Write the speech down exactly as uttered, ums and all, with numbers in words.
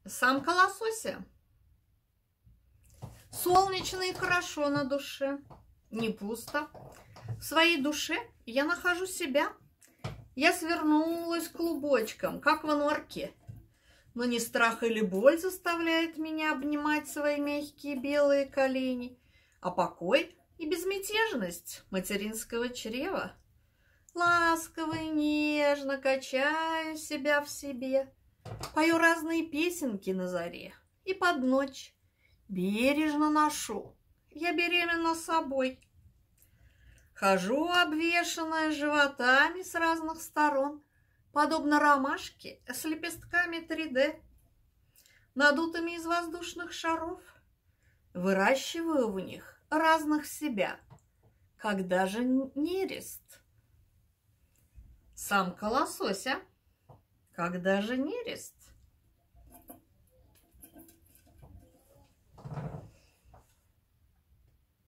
Самка лосося. Солнечно и хорошо на душе, не пусто. В своей душе я нахожу себя. Я свернулась клубочком, как в норке. Но не страх или боль заставляет меня обнимать свои мягкие белые колени, а покой и безмятежность материнского чрева. Ласково и нежно качаю себя в себе, пою разные песенки на заре и под ночь. Бережно ношу я беременна собой. Хожу, обвешанная животами с разных сторон, подобно ромашке с лепестками три дэ, надутыми из воздушных шаров. Выращиваю в них разных себя, когда же нерест. Самка лосося, когда же нерест.